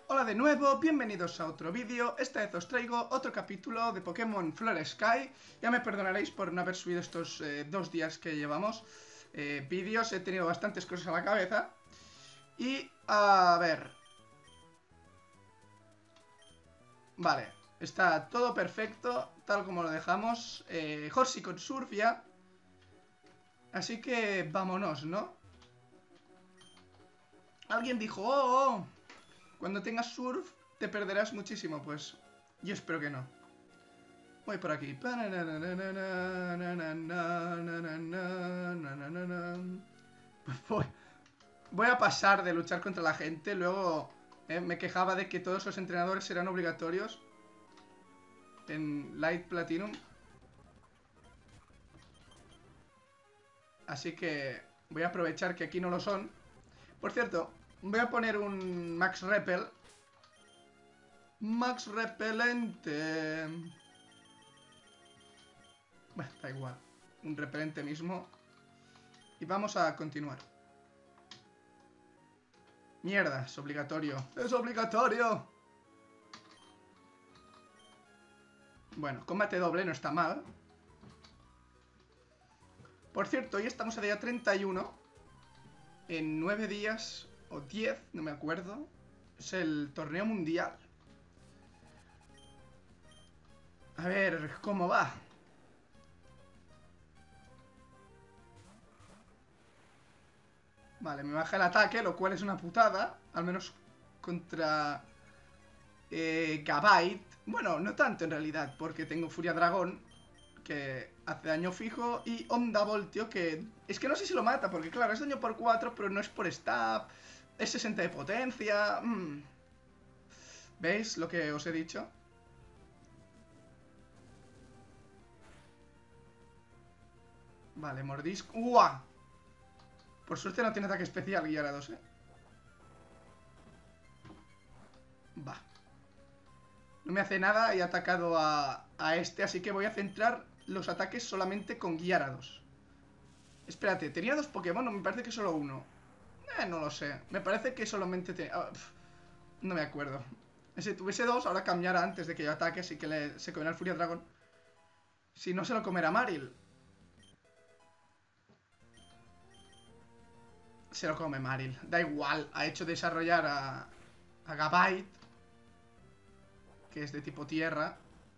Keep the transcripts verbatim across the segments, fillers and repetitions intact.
Hola de nuevo, bienvenidos a otro vídeo. Esta vez os traigo otro capítulo de Pokémon Flora Sky. Ya me perdonaréis por no haber subido estos eh, dos días que llevamos eh, vídeos. He tenido bastantes cosas a la cabeza. Y, a ver... Vale, está todo perfecto, tal como lo dejamos. eh, Horsey con Surf ya. Así que vámonos, ¿no? Alguien dijo, oh, oh, cuando tengas Surf te perderás muchísimo. Pues yo espero que no. Voy por aquí. Voy, voy a pasar de luchar contra la gente. Luego eh, me quejaba de que todos los entrenadores serán obligatorios en Light Platinum. Así que voy a aprovechar que aquí no lo son. Por cierto, voy a poner un Max Repel. Max Repelente. Bueno, da igual. Un repelente mismo. Y vamos a continuar. Mierda, es obligatorio. ¡Es obligatorio! Bueno, combate doble no está mal. Por cierto, hoy estamos a día treinta y uno. En nueve días o diez, no me acuerdo. Es el torneo mundial. A ver, ¿cómo va? Vale, me baja el ataque, lo cual es una putada. Al menos contra eh, Gabite. Bueno, no tanto en realidad, porque tengo Furia Dragón, que hace daño fijo, y Onda Voltio, que es que no sé si lo mata, porque claro, es daño por cuatro, pero no es por stab, es sesenta de potencia. mm. ¿Veis lo que os he dicho? Vale, mordisco. ¡Uah! Por suerte no tiene ataque especial Gyarados, eh. Va. No me hace nada, he atacado a, a este, así que voy a centrar los ataques solamente con Gyarados. Espérate, tenía dos Pokémon, no, me parece que solo uno. Eh, no lo sé, me parece que solamente tenía... Oh, no me acuerdo. Si tuviese dos, ahora cambiara antes de que yo ataque, así que le, se comerá el Furia Dragón. Si no, se lo comerá Maril. Se lo come Maril, da igual. Ha hecho desarrollar a, a Gabite, que es de tipo tierra.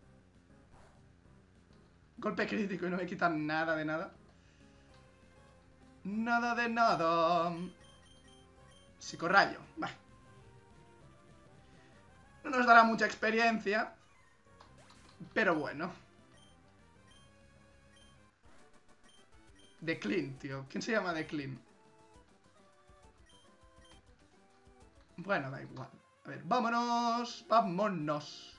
Golpe crítico y no me quitan nada de nada. Nada de nada. Psicorrayo, bah. No nos dará mucha experiencia, pero bueno. Declin, tío. ¿Quién se llama Declin? Bueno, da igual. A ver, vámonos. Vámonos.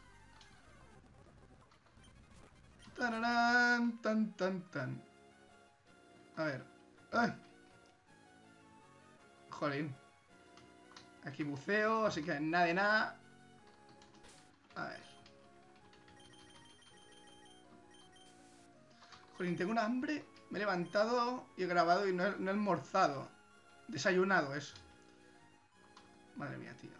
Tanarán, tan, tan, tan. A ver. ¡Ay! Jolín. Aquí buceo, así que nada de nada. A ver. Jolín, tengo un hambre. Me he levantado y he grabado y no he, no he almorzado. Desayunado eso. Madre mía, tío.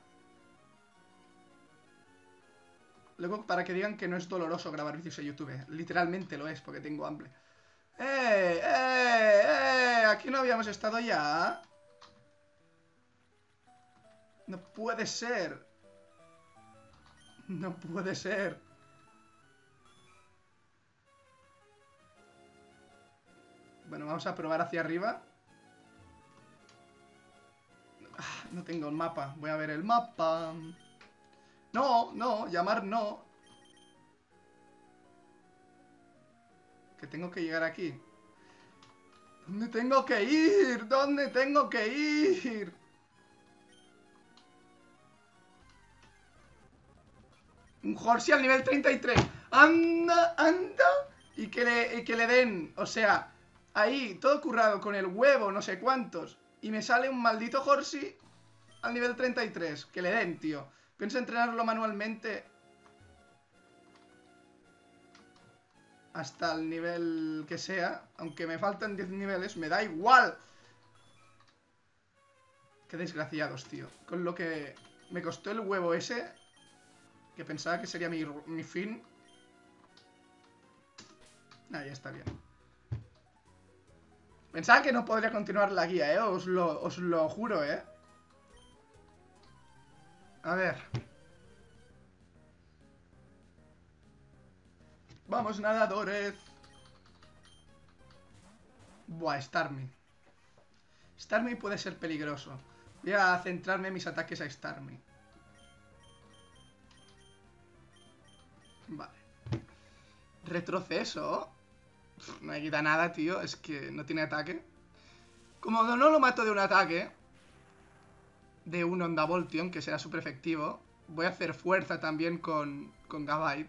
Luego, para que digan que no es doloroso grabar vídeos en YouTube. Literalmente lo es, porque tengo hambre. ¡Eh! ¡Eh! ¡Eh! ¿Aquí no habíamos estado ya? No puede ser. No puede ser. Bueno, vamos a probar hacia arriba. Ah, no tengo el mapa. Voy a ver el mapa. No, no, llamar no. Que tengo que llegar aquí. ¿Dónde tengo que ir? ¿Dónde tengo que ir? Un Horsey al nivel treinta y tres. Anda, anda. Y que le, y que le den, o sea, ahí, todo currado con el huevo, no sé cuántos. Y me sale un maldito Horsey al nivel treinta y tres. Que le den, tío. Pienso entrenarlo manualmente hasta el nivel que sea. Aunque me faltan diez niveles, me da igual. Qué desgraciados, tío. Con lo que Me costó el huevo ese, que pensaba que sería mi, mi fin. Ah, ya está bien. Pensaba que no podría continuar la guía, eh. Os lo, os lo juro, eh. A ver. Vamos, nadadores. Buah, Starmie. Starmie puede ser peligroso. Voy a centrarme en mis ataques a Starmie. Vale. Retroceso. Pff, no me quita nada, tío. Es que no tiene ataque. Como no lo mato de un ataque, de un Onda Voltion, que será súper efectivo, voy a hacer fuerza también con, con Gabite.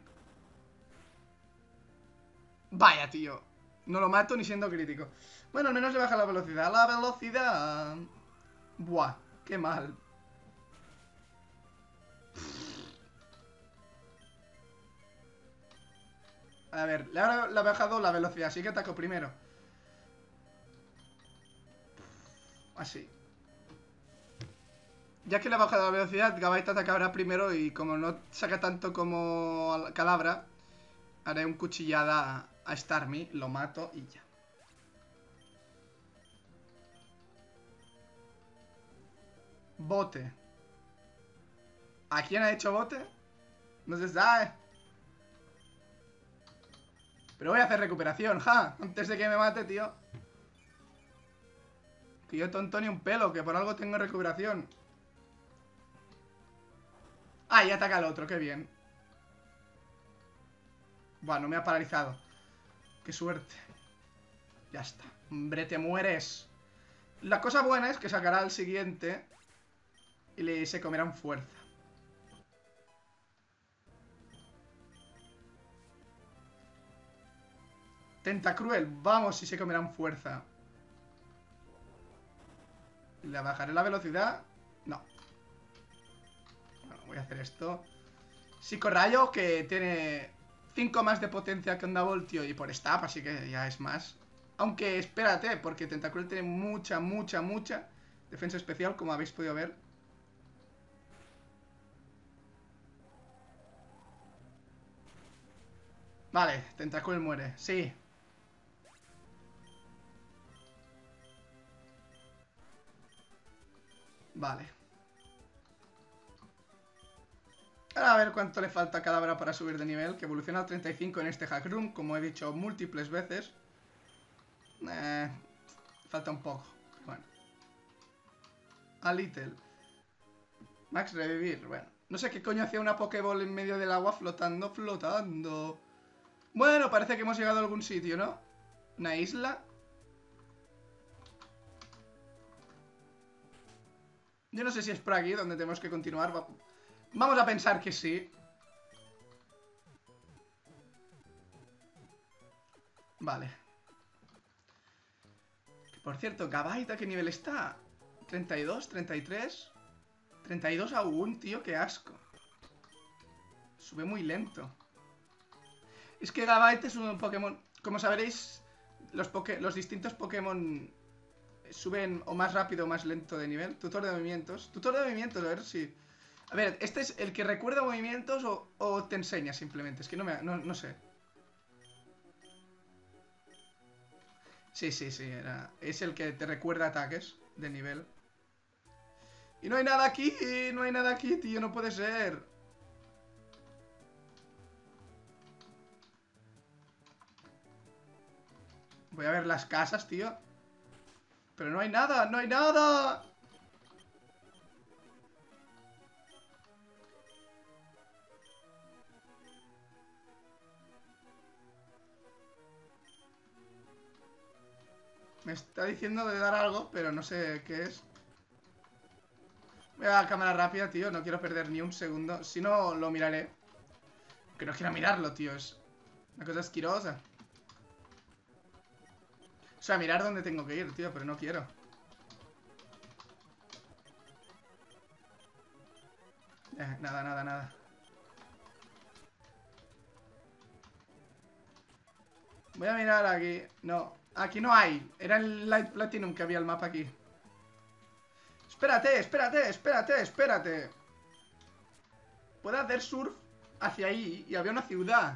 Vaya, tío. No lo mato ni siendo crítico. Bueno, al menos le baja la velocidad. La velocidad... Buah, qué mal. A ver, le ha, le ha bajado la velocidad, así que ataco primero. Así. Ya que le ha bajado la velocidad, Gabite atacará primero y como no saca tanto como Calabra, haré un cuchillada a Starmie, lo mato y ya. Bote. ¿A quién ha hecho bote? No se sabe. Pero voy a hacer recuperación, ja. Antes de que me mate, tío. Que yo tonto ni un pelo, que por algo tengo recuperación. Ah, y ataca al otro, qué bien. Buah, no me ha paralizado. Qué suerte. Ya está. Hombre, te mueres. La cosa buena es que sacará al siguiente y le se comerán fuerza. Tentacruel, vamos si se comerán fuerza. ¿Le bajaré la velocidad? No. Bueno, voy a hacer esto. Psicorrayo, que tiene cinco más de potencia que Onda Voltio y por stab, así que ya es más. Aunque espérate, porque Tentacruel tiene mucha, mucha, mucha defensa especial, como habéis podido ver. Vale, Tentacruel muere, sí. Vale. Ahora a ver cuánto le falta a Calabra para subir de nivel, que evoluciona al treinta y cinco en este hack room, como he dicho múltiples veces. Eh, falta un poco. Bueno. A little. Max revivir, bueno. No sé qué coño hacía una Pokéball en medio del agua flotando, flotando. Bueno, parece que hemos llegado a algún sitio, ¿no? Una isla. Yo no sé si es por aquí donde tenemos que continuar. Vamos a pensar que sí. Vale. Por cierto, Gabite, ¿a qué nivel está? ¿treinta y dos? ¿treinta y tres? treinta y dos aún, tío, qué asco. Sube muy lento. Es que Gabite es un Pokémon... Como sabréis, los, poké... los distintos Pokémon suben o más rápido o más lento de nivel. Tutor de movimientos. Tutor de movimientos, a ver si... A ver, ¿este es el que recuerda movimientos o, o te enseña simplemente? Es que no me... No, no sé. Sí, sí, sí, era... es el que te recuerda ataques de nivel. Y no hay nada aquí, no hay nada aquí, tío, no puede ser. Voy a ver las casas, tío. Pero no hay nada, no hay nada. Me está diciendo de dar algo, pero no sé qué es. Voy a la cámara rápida, tío. No quiero perder ni un segundo. Si no, lo miraré. Que no quiero mirarlo, tío. Es una cosa asquerosa. O sea, mirar dónde tengo que ir, tío. Pero no quiero. Eh, nada, nada, nada. Voy a mirar aquí. No, aquí no hay. Era el Light Platinum que había el mapa aquí. Espérate, espérate, espérate, espérate. puede hacer surf hacia ahí y había una ciudad.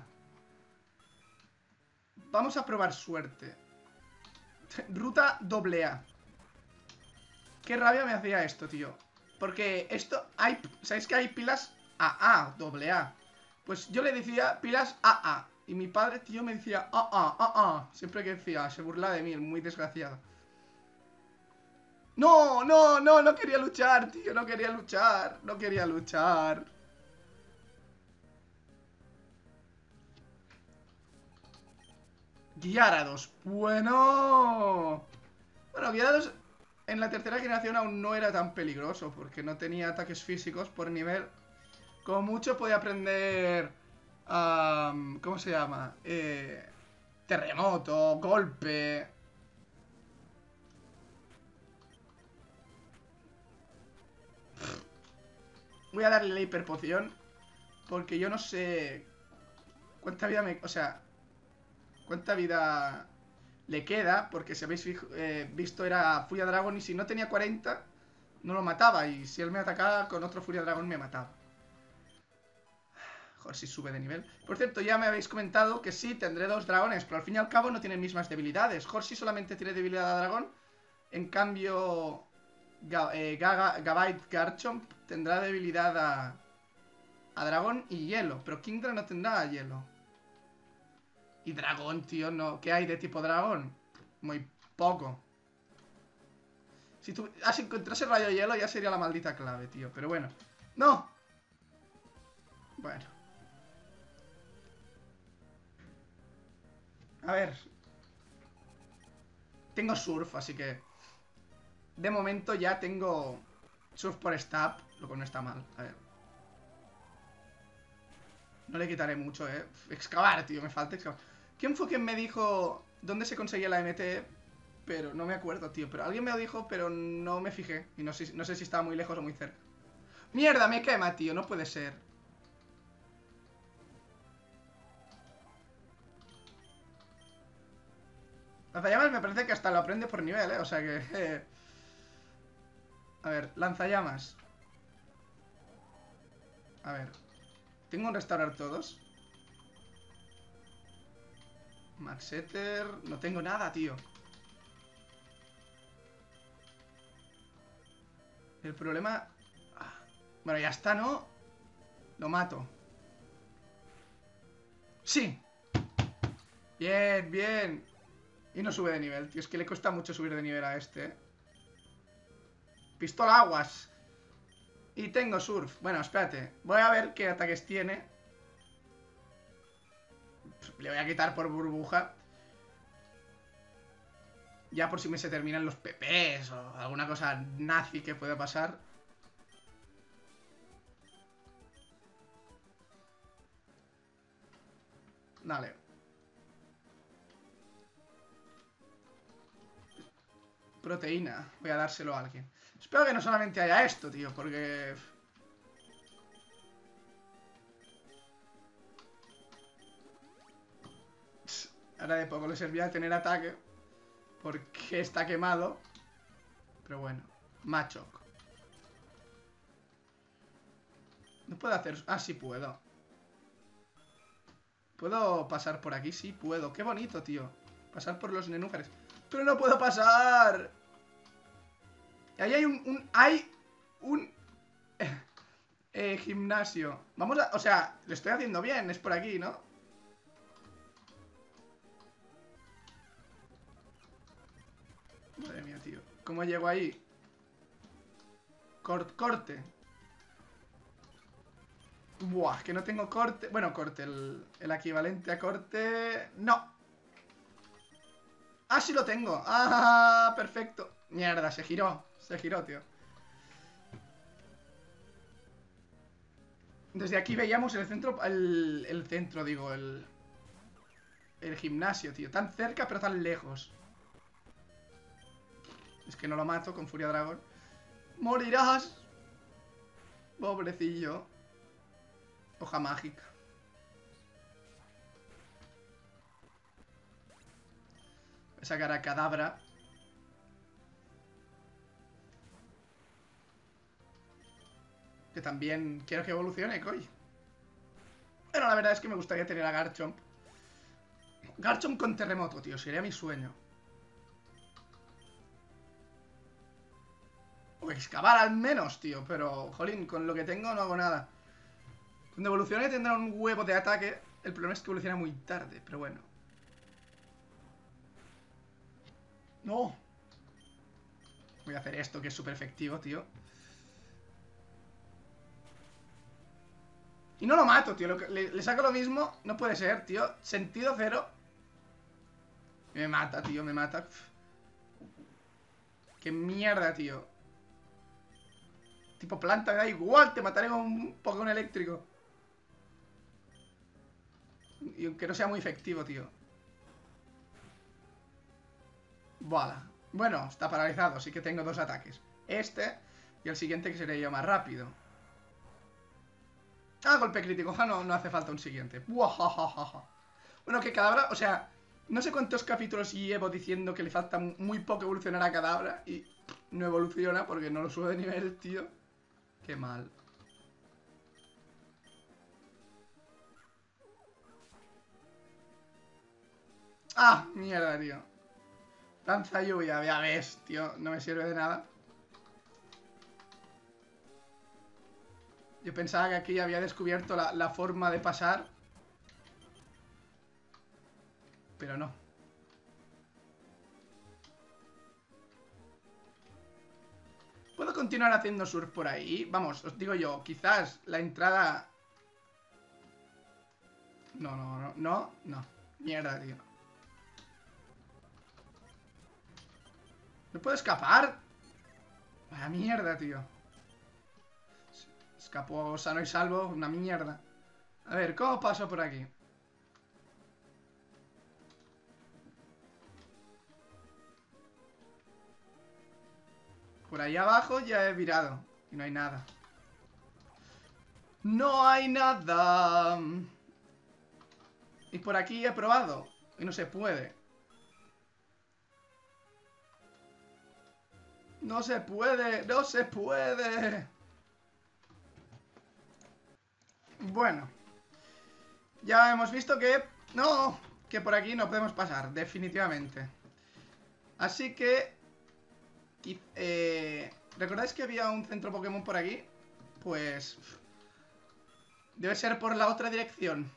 Vamos a probar suerte. Ruta doble A. Qué rabia me hacía esto, tío. Porque esto hay... ¿Sabéis que hay pilas A A, doble A? Pues yo le decía pilas A A. Y mi padre, tío, me decía A A, A A. Siempre que decía, se burla de mí, muy desgraciado. No, no, no, no quería luchar, tío. No quería luchar. No quería luchar. Gyarados. Bueno. Bueno, Gyarados en la tercera generación aún no era tan peligroso, porque no tenía ataques físicos por nivel. Como mucho podía aprender... Um, ¿Cómo se llama? Eh, terremoto, golpe... Voy a darle la hiperpoción, porque yo no sé cuánta vida me... O sea, cuánta vida le queda, porque si habéis eh, visto era Furia Dragon y si no tenía cuarenta, no lo mataba. Y si él me atacaba con otro Furia Dragon me mataba. Joder, si sube de nivel. Por cierto, ya me habéis comentado que sí, tendré dos dragones, pero al fin y al cabo no tienen mismas debilidades. Horsey solamente tiene debilidad a dragón. En cambio, Ga eh, Gaga Gabite Garchomp tendrá debilidad a, a dragón y hielo. Pero Kingdra no tendrá hielo. Y dragón, tío, no. ¿Qué hay de tipo dragón? Muy poco. Si tú... Ah, si encontrase rayo hielo ya sería la maldita clave, tío. Pero bueno. ¡No! Bueno. A ver. Tengo surf, así que... De momento ya tengo surf por stab, lo cual no está mal. A ver. No le quitaré mucho, eh. Excavar, tío, me falta excavar. ¿Quién fue quien me dijo dónde se conseguía la M T? Pero no me acuerdo, tío. Pero alguien me lo dijo, pero no me fijé. Y no sé, no sé si estaba muy lejos o muy cerca. ¡Mierda! Me quema, tío. No puede ser. Lanzallamas me parece que hasta lo aprende por nivel, eh. O sea que... Eh. A ver, lanzallamas. A ver. ¿Tengo un restaurar todos? Maxeter... No tengo nada, tío. El problema... Ah. Bueno, ya está, ¿no? Lo mato. ¡Sí! Bien, bien. Y no sube de nivel, tío. Es que le cuesta mucho subir de nivel a este, ¿eh? Pistola aguas. Y tengo surf. Bueno, espérate. Voy a ver qué ataques tiene. Le voy a quitar por burbuja. Ya por si me se terminan los P Ps o alguna cosa nazi que pueda pasar. Dale. Proteína. Voy a dárselo a alguien. Espero que no solamente haya esto, tío, porque... Ahora de poco le servía tener ataque, porque está quemado. Pero bueno. Machoc. No puedo hacer... Ah, sí puedo. ¿Puedo pasar por aquí? Sí, puedo. Qué bonito, tío. Pasar por los nenúfares. ¡Pero no puedo pasar! Ahí hay un... un hay un... Eh, eh, gimnasio. Vamos a... O sea, lo estoy haciendo bien. Es por aquí, ¿no? Madre mía, tío. ¿Cómo llego ahí? Cort corte. Buah, que no tengo corte. Bueno, corte, el, el equivalente a corte. No. Ah, sí lo tengo. Ah, perfecto. Mierda, se giró. Se giró, tío. Desde aquí veíamos el centro. El, el centro, digo, el. El gimnasio, tío. Tan cerca, pero tan lejos. Es que no lo mato con Furia Dragón. ¡Morirás! Pobrecillo. Hoja mágica. Voy a sacar a Cadabra. Que también quiero que evolucione, coy. Pero la verdad es que me gustaría tener a Garchomp. Garchomp con terremoto, tío, sería mi sueño. O excavar al menos, tío, pero, jolín, con lo que tengo no hago nada. Cuando evolucione tendrá un huevo de ataque. El problema es que evoluciona muy tarde, pero bueno. ¡No! Voy a hacer esto, que es súper efectivo, tío. Y no lo mato, tío. Lo que, le, le saco lo mismo. No puede ser, tío. Sentido cero. Me mata, tío, me mata. Uf. Qué mierda, tío. Tipo planta, me da igual. Te mataré con un Pokémon eléctrico. Y aunque no sea muy efectivo, tío. Voilà. Bueno, está paralizado, así que tengo dos ataques. Este y el siguiente, que sería yo más rápido. Ah, golpe crítico. Ja, no, no hace falta un siguiente. Buajajaja. Bueno, que Kadabra, o sea, no sé cuántos capítulos llevo diciendo que le falta muy poco evolucionar a Kadabra y no evoluciona porque no lo sube de nivel, tío. Qué mal. Ah, mierda, tío. Lanza lluvia, ya ves, tío. No me sirve de nada. Yo pensaba que aquí había descubierto la, la forma de pasar. Pero no. ¿Puedo continuar haciendo surf por ahí? Vamos, os digo yo, quizás la entrada... No, no, no, no, no. Mierda, tío. ¿No puedo escapar? Vaya mierda, tío. Escapó sano y salvo, una mierda. A ver, ¿cómo paso por aquí? Por ahí abajo ya he virado. Y no hay nada. No hay nada. Y por aquí he probado. Y no se puede. No se puede, no se puede. Bueno. Ya hemos visto que... No, que por aquí no podemos pasar, definitivamente. Así que... Eh, ¿recordáis que había un centro Pokémon por aquí? Pues... Debe ser por la otra dirección.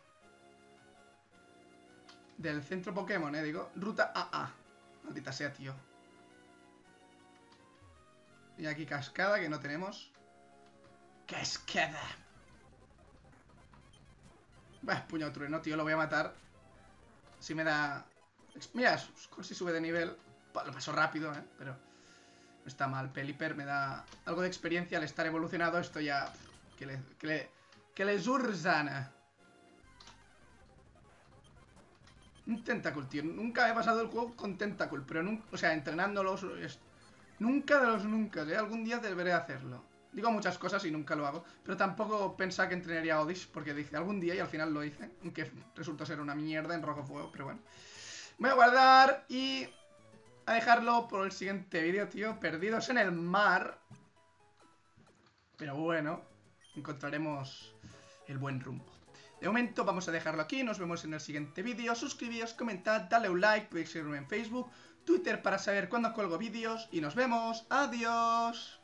Del centro Pokémon, eh, digo. Ruta A A. Maldita sea, tío. Y aquí cascada, que no tenemos. Cascada. Bah, puño trueno, tío, lo voy a matar. Si me da... Mira, si sube de nivel. Lo paso rápido, eh, pero... No está mal. Pelipper me da algo de experiencia al estar evolucionado. Esto ya... Que le... Que le, que le zurzana. Un Tentacool, tío. Nunca he pasado el juego con Tentacool. Pero nunca... O sea, entrenándolos... Es, nunca de los nunca, ¿eh? Algún día deberé hacerlo. Digo muchas cosas y nunca lo hago. Pero tampoco pensaba que entrenaría a Oddish, porque dice algún día y al final lo hice. Aunque resultó ser una mierda en rojo fuego, pero bueno. Voy a guardar y... a dejarlo por el siguiente vídeo, tío. Perdidos en el mar. Pero bueno, encontraremos el buen rumbo. De momento vamos a dejarlo aquí. Nos vemos en el siguiente vídeo. Suscribíos, comentad, dale un like. Podéis seguirme en Facebook, Twitter para saber cuándo cuelgo vídeos. Y nos vemos. Adiós.